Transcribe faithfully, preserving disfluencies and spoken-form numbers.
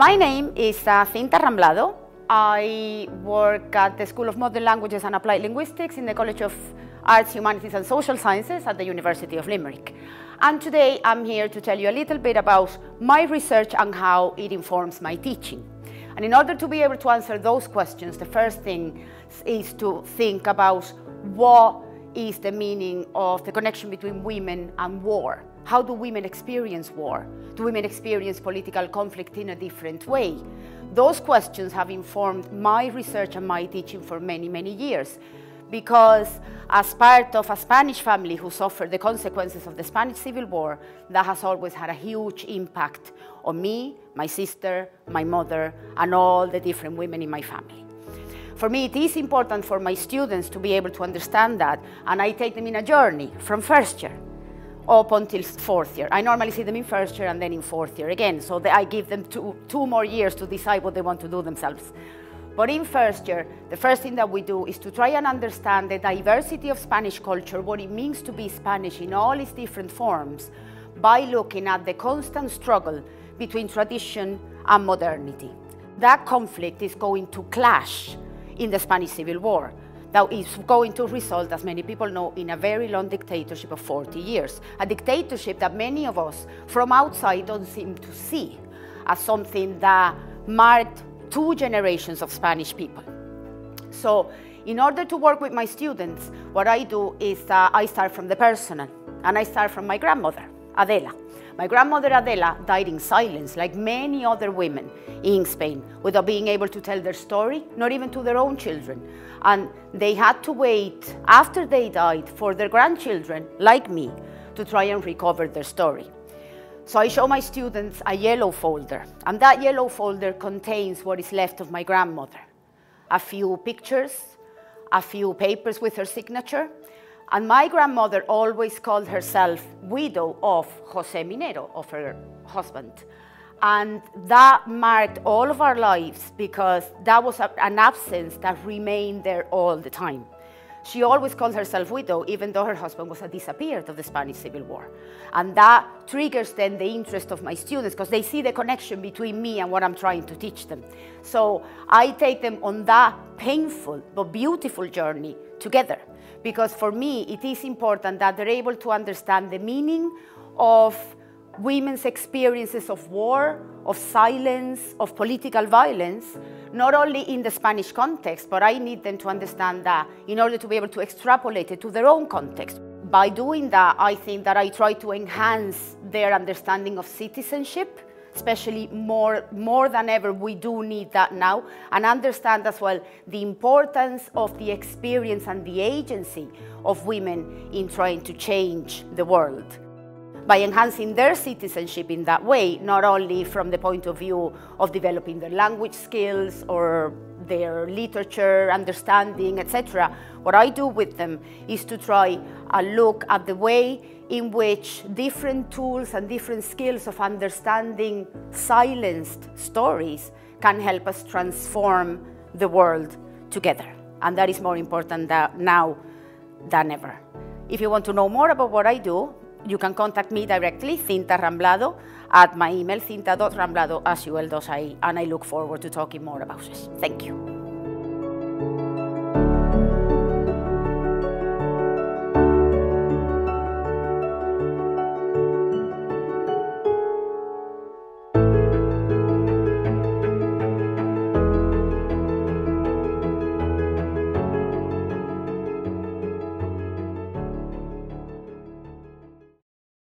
my name is uh, Cinta Ramblado. I work at the School of Modern Languages and Applied Linguistics in the College of Arts, Humanities and Social Sciences at the University of Limerick. And today I'm here to tell you a little bit about my research and how it informs my teaching. And in order to be able to answer those questions, the first thing is to think about what is the meaning of the connection between women and war. How do women experience war? Do women experience political conflict in a different way? Those questions have informed my research and my teaching for many, many years. Because as part of a Spanish family who suffered the consequences of the Spanish Civil War, that has always had a huge impact on me, my sister, my mother, and all the different women in my family. For me, it is important for my students to be able to understand that, and I take them in a journey from first year up until fourth year. I normally see them in first year and then in fourth year again, so that I give them two, two more years to decide what they want to do themselves. But in first year, the first thing that we do is to try and understand the diversity of Spanish culture, what it means to be Spanish in all its different forms, by looking at the constant struggle between tradition and modernity. That conflict is going to clash in the Spanish Civil War. That is going to result, as many people know, in a very long dictatorship of forty years. A dictatorship that many of us from outside don't seem to see as something that marked two generations of Spanish people. So in order to work with my students, what I do is uh, I start from the personal, and I start from my grandmother, Adela. My grandmother Adela died in silence, like many other women in Spain, without being able to tell their story, not even to their own children. And they had to wait, after they died, for their grandchildren, like me, to try and recover their story. So I show my students a yellow folder, and that yellow folder contains what is left of my grandmother. A few pictures, a few papers with her signature, and my grandmother always called herself widow of José Minero, of her husband. And that marked all of our lives because that was a, an absence that remained there all the time. She always called herself widow, even though her husband was a disappeared of the Spanish Civil War. And that triggers then the interest of my students because they see the connection between me and what I'm trying to teach them. So I take them on that painful but beautiful journey together. Because for me, it is important that they're able to understand the meaning of women's experiences of war, of silence, of political violence, not only in the Spanish context, but I need them to understand that in order to be able to extrapolate it to their own context. By doing that, I think that I try to enhance their understanding of citizenship, especially more, more than ever, we do need that now, and understand as well the importance of the experience and the agency of women in trying to change the world. By enhancing their citizenship in that way, not only from the point of view of developing their language skills or their literature, understanding, et cetera, what I do with them is to try and look at the way in which different tools and different skills of understanding silenced stories can help us transform the world together. And that is more important that now than ever. If you want to know more about what I do, you can contact me directly, Cinta Ramblado, at my email, cinta dot ramblado at u l dot i e, and I look forward to talking more about this. Thank you.